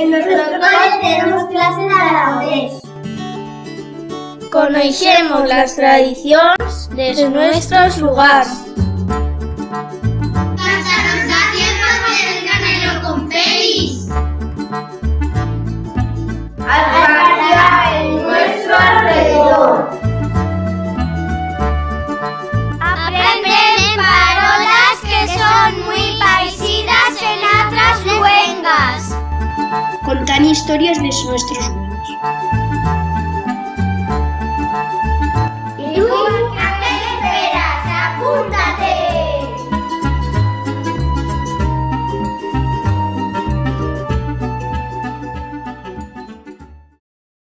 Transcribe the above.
En nuestro cole tenemos clase d'aragonès. Coneixemos las tradicions de nuestros lugares. Cantarnos haciendo el canelo con feliz. Alfarear en nuestro alrededor. Aprenden parolas que son muy parecidas en otras lenguas. Contar historias de nuestros sueños.